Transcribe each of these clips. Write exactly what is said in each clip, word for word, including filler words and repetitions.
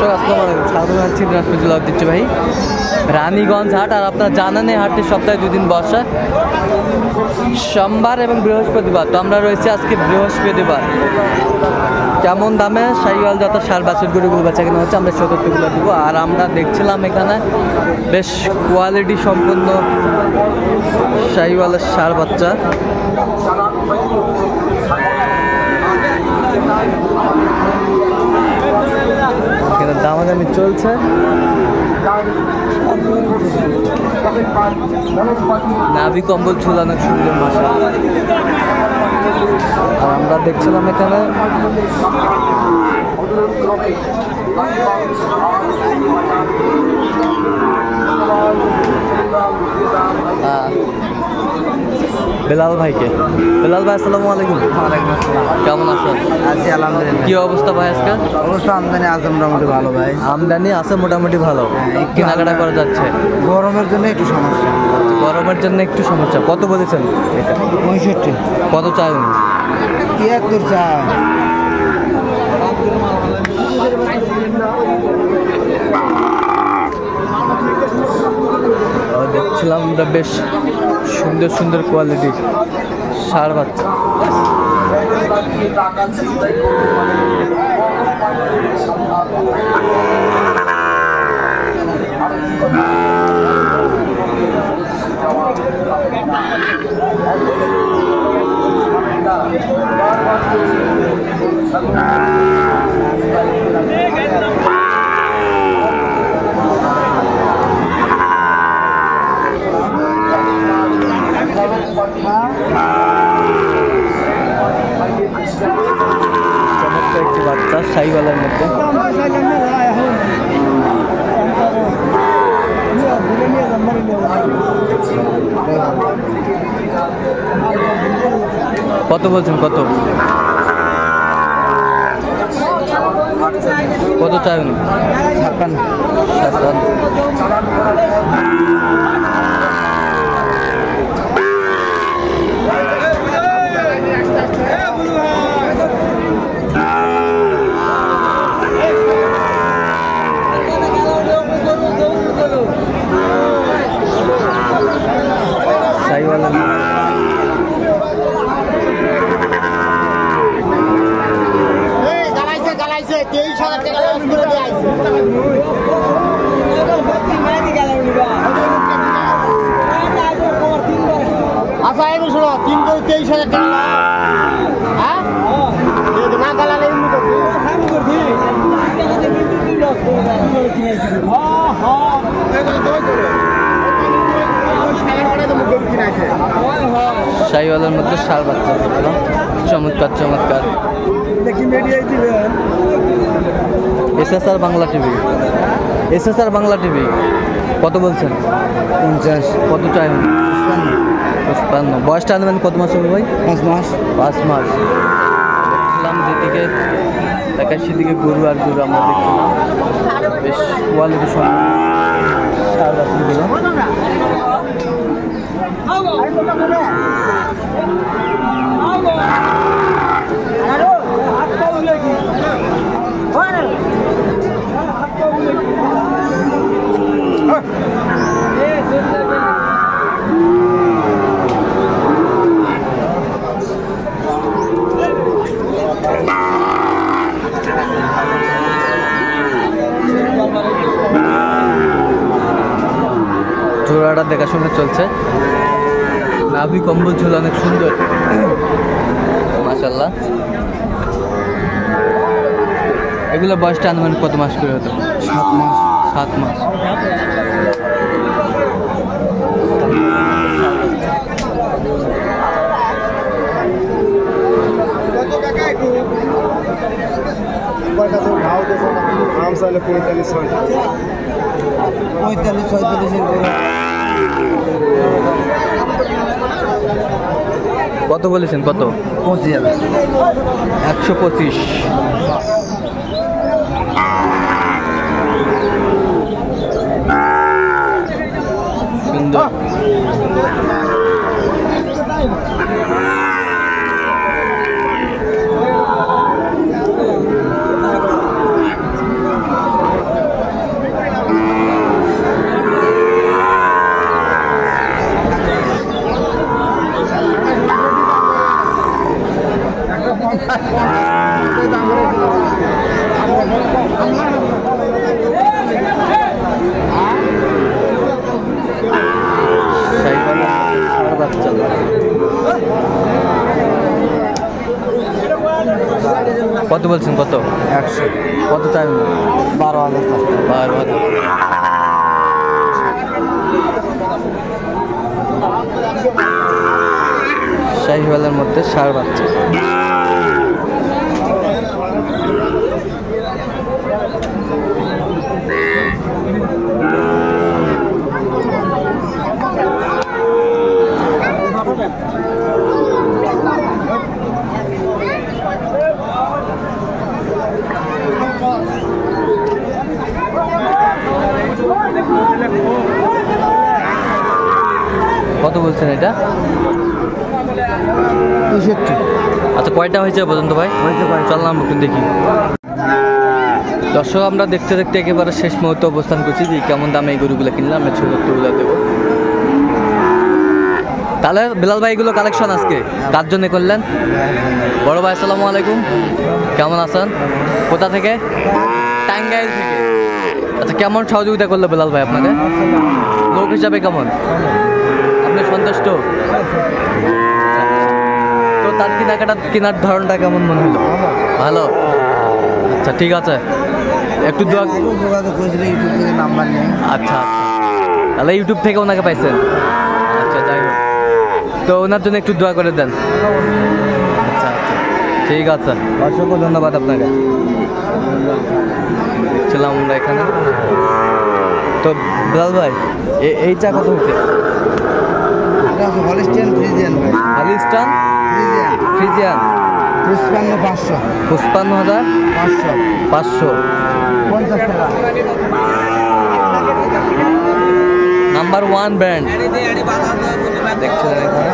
দর্শক আসসালামু আলাইকুম, স্বাগত জানাচ্ছি দিনাজপুর জেলা ঐতিহ্যবাহী রানীগঞ্জ হাট। আর আপনারা জানেন এই হাটটি সপ্তাহে দুদিন বসে, সোমবার এবং বৃহস্পতিবার। তো আমরা রয়েছি আজকে বৃহস্পতিবার। কেমন দামে শাহিওয়াল যত সার বাছুর গরুগুলো বেচা কেনা হচ্ছে আমরা সতর্কগুলো দেবো। আর আমরা দেখছিলাম এখানে বেশ কোয়ালিটি সম্পন্ন শাহিওয়ালের সার বাচ্চা। এখানে দামাদামি চলছে। নাভি কম্বল ঝুল অনেক সুন্দর মাসা। আর আমরা দেখছিলাম এখানে বেলাল ভাইকে। বেলাল ভাই আসসালামু আলাইকুম। ওয়ালাইকুম আসসালাম। কেমন আছেন? আছি আলহামদুলিল্লাহ। কি অবস্থা ভাই আজকে? অবস্থা আমদানি আছে মোটামুটি ভালো ভাই। আমদানি আছে মোটামুটি ভালো, কেনাকাটা করা যাচ্ছে। গরমের জন্য একটু সমস্যা। গরমের জন্য একটু সমস্যা। কত বলেছেন এটা? পঁয়ষট্টি। কত চাই উনি? তিয়াত্তর চাই। দেখছিলাম আমরা বেশ সুন্দর সুন্দর কোয়ালিটির সার বাচ্চা। চমৎকার একটি বাচ্চা শাহিওয়ালের মধ্যে। কত বলছেন? কত কত চাই উনি? ছাপ্পান্ন। ছাপ্পান্ন। শাহিওয়ালের তেইশ হাজার টাকা লস করে দিয়ে আইছে। আচ্ছা এবার শোনো, তিন করে তেইশ হাজার টাকা হ্যাঁ না গালালে এমনি করছি শাহিওয়ালের মধ্যে সার বাচ্চা। চমৎকার চমৎকার। SSR Bangla TV. SSR Bangla TV. কত বলছেন? পঞ্চাশ। কত চাই? পঁচপান্ন। বয়সটা আনবেন কত মাস হবে ভাই? পাঁচ মাস। পাঁচ মাস। দেখছিলাম যেদিকে দেখার সেদিকে গরু আর গরু আমরা দেখছিলাম বেশ কোয়ালিটি সম্পন্ন সার বাচ্চাগুলো। জোড়াটা দেখাশোনা চলছে। নাভি কম্বল ঝোল অনেক সুন্দর মাশাআল্লাহ। এগুলো বয়সটা আনুমানিক কত মাস করে হতো? সাত মাস। সাত মাস। পঁয়তাল্লিশ ছয়তাল্লিশ। কত বলেছেন? কত? পঁচিশ হাজার। একশো পঁচিশ। সুন্দর। কত বলছেন? কত? একশো। কত চাইবেন? বারো হাজার। বারো হাজার। শাহিওয়ালের মধ্যে ষাঁড় বাচ্চা। কত বলছেন এটা? পঁয়ষট্টি। আচ্ছা কয়টা হয়েছে পর্যন্ত ভাই? হয়েছে কয়টা? চললাম একটু দেখি। দর্শক আমরা দেখতে দেখতে একেবারে শেষ মুহূর্তে অবস্থান করছি যে কেমন দামে এই গরুগুলো কিনলাম, আমরা ছোট তুলে দেবো। তাহলে বিলাল ভাই এগুলো কালেকশন আজকে কার জন্য করলেন? বড় ভাই আসসালামু আলাইকুম, কেমন আছেন? কোথা থেকে? টাঙ্গাইল থেকে। আচ্ছা কেমন সহযোগিতা করলো বিলাল ভাই আপনাকে? লোক হিসাবে কেমন? আপনি সন্তুষ্ট? তো তার কেনাকাটা কেনার ধরনটা কেমন মনে হলো? ভালো। আচ্ছা ঠিক আছে, একটু দোয়া। যোগাযোগ করেছিল ইউটিউব থেকে, নাম্বার নেই। আচ্ছা তাহলে ইউটিউব থেকে ওনাকে পাইছেন? আচ্ছা যাই হোক, তো ওনার জন্য একটু দোয়া করে দেন। আচ্ছা আচ্ছা ঠিক আছে, অসংখ্য ধন্যবাদ আপনাকে। দেখছিলাম আমরা এখানে। তো বিলাল ভাই এ- এই চা কত হচ্ছে? হলিস্টিয়ান ফ্রিজিয়ান ভাই। হালিস্টান ফ্রিজিয়ান। ফ্রিজিয়ান পুষ্পান্ন পাঁচশো। পঁচপান্ন হাজার পাঁচশো। পাঁচশো। পঞ্চাশ টাকা। নাম্বার ওয়ান ব্র্যান্ড দেখছেন এখানে।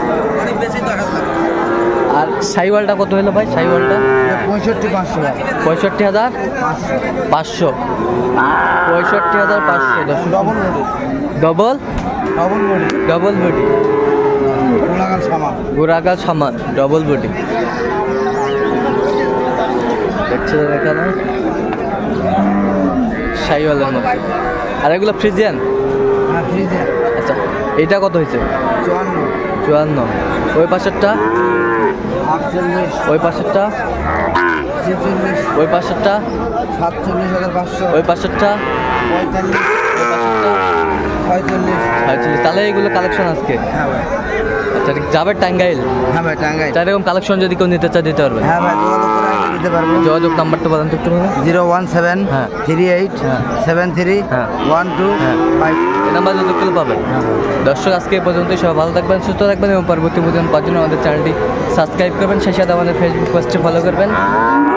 আর সাইওয়ালটা কত হলো ভাই? সাইওয়ালটা এটা পঁয়ষট্টি পাঁচশো ভাই। পঁয়ষট্টি হাজার পাঁচশো। পঁয়ষট্টি হাজার পাঁচশো। Double body. Double double body. Double body, গোলাগাল সামান। গোড়াগাল সামান, ডবল বডি দেখছেন এখানে সাইওয়ালের মধ্যে। আর এগুলো ফ্রিজিয়ান। হ্যাঁ ফ্রিজিয়ান। আচ্ছা এইটা কত হয়েছে? চুয়ান্ন। চুয়ান্ন। ওই পাশেরটা? আটচল্লিশ। ওই পাশেরটা? ছেচল্লিশ। ওই পাশেরটা? সাতচল্লিশ হাজার পাঁচশো। ওই পাশেরটা? পঁয়তাল্লিশ। ওই পাশেরটা? ছয়চল্লিশ। ছয়চল্লিশ। তাহলে এইগুলো কালেকশন আজকে। হ্যাঁ ভাই। আচ্ছা যাবে টাঙ্গাইল। হ্যাঁ ভাই টাঙ্গাইল। তার এরকম কালেকশন যদি কেউ নিতে চায় দিতে পারবে? হ্যাঁ ভাই যোগাযোগ করে আগে দিতে পারবো। যোগাযোগ নাম্বারটা বলেন তো একটু। জিরো ওয়ান সেভেন হ্যাঁ। থ্রি এইট হ্যাঁ। সেভেন থ্রি হ্যাঁ। ওয়ান টু হ্যাঁ। ফাইভ। এই নাম্বার যোগাযোগ করলে পাবেন। দর্শক আজকে এই পর্যন্তই, সবাই ভালো থাকবেন, সুস্থ থাকবেন এবং পরবর্তী প্রতিদিন পাওয়ার জন্য আমাদের চ্যানেলটি সাবস্ক্রাইব করবেন, সেই সাথে আমাদের ফেসবুক পেজটি ফলো করবেন।